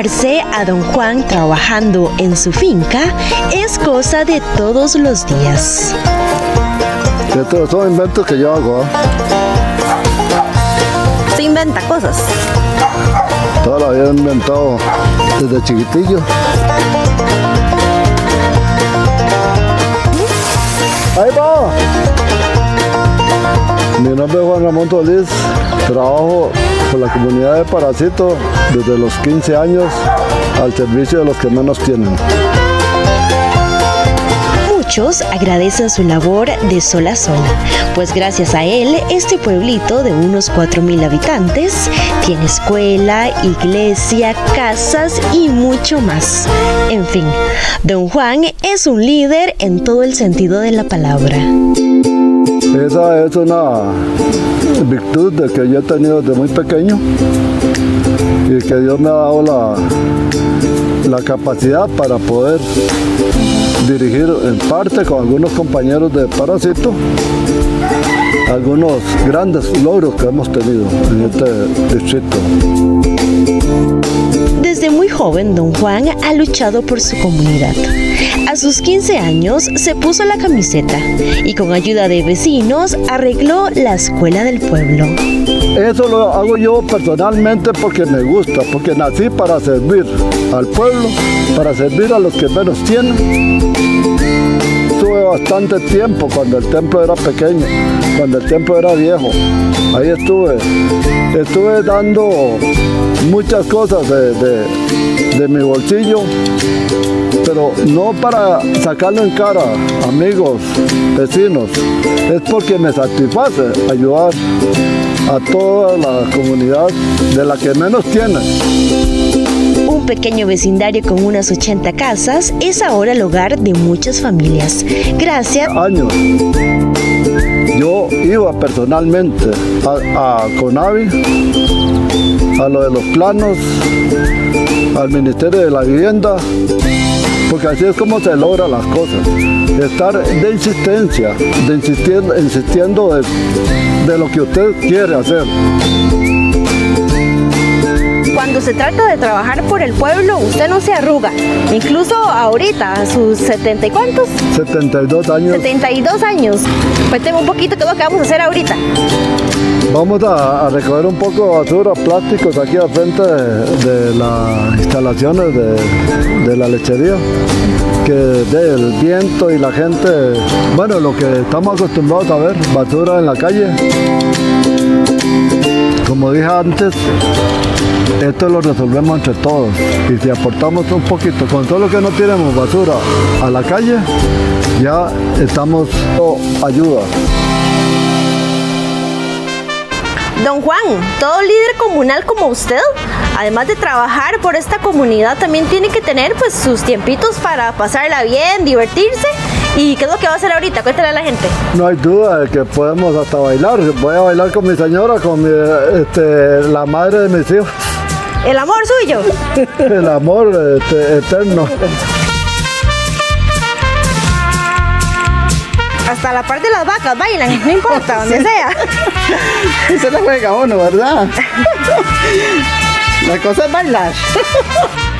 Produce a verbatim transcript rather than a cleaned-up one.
Imaginarse a don Juan trabajando en su finca es cosa de todos los días. Estos son inventos que yo hago. ¿eh? ¿Se inventa cosas? Toda la vida he inventado desde chiquitillo. ¡Ahí va! Mi nombre es Juan Ramón Solís, trabajo por la comunidad de Paracito desde los quince años al servicio de los que menos tienen. Muchos agradecen su labor de sol a sol, pues gracias a él, este pueblito de unos cuatro mil habitantes tiene escuela, iglesia, casas y mucho más. En fin, don Juan es un líder en todo el sentido de la palabra. Esa es una virtud de que yo he tenido desde muy pequeño y que Dios me ha dado la, la capacidad para poder dirigir en parte con algunos compañeros de Paracito algunos grandes logros que hemos tenido en este distrito. Desde muy joven, don Juan ha luchado por su comunidad. A sus quince años se puso la camiseta y con ayuda de vecinos arregló la escuela del pueblo. Eso lo hago yo personalmente porque me gusta, porque nací para servir al pueblo, para servir a los que menos tienen. Estuve bastante tiempo cuando el templo era pequeño, cuando el templo era viejo. Ahí estuve, estuve dando muchas cosas de, de, de mi bolsillo, pero no para sacarlo en cara, amigos, vecinos, es porque me satisface ayudar a toda la comunidad de la que menos tiene. Un pequeño vecindario con unas ochenta casas es ahora el hogar de muchas familias. Gracias. Años. Yo iba personalmente a, a CONAVI, a lo de los planos, al Ministerio de la Vivienda, porque así es como se logran las cosas. Estar de insistencia, de insistir, insistiendo de, de lo que usted quiere hacer. Cuando se trata de trabajar por el pueblo, usted no se arruga. Incluso ahorita, a sus setenta y cuántos? setenta y dos años. setenta y dos años. Cuénteme un poquito qué es lo que vamos a hacer ahorita. Vamos a, a recoger un poco de basura, plásticos aquí al frente de, de las instalaciones de, de la lechería. Que del viento y la gente, bueno, lo que estamos acostumbrados a ver, basura en la calle. Como dije antes, esto lo resolvemos entre todos y si aportamos un poquito, con todo lo que no tiremos basura a la calle, ya estamos oh, ayuda. Don Juan, todo líder comunal como usted, además de trabajar por esta comunidad, también tiene que tener pues sus tiempitos para pasarla bien, divertirse. ¿Y qué es lo que va a hacer ahorita? Cuéntale a la gente. No hay duda de que podemos hasta bailar. Voy a bailar con mi señora, con mi, este, la madre de mis hijos. ¿El amor suyo? El amor este, eterno. Hasta la parte de las vacas bailan, no importa, donde sea. Eso le juega a uno, ¿verdad? La cosa es bailar.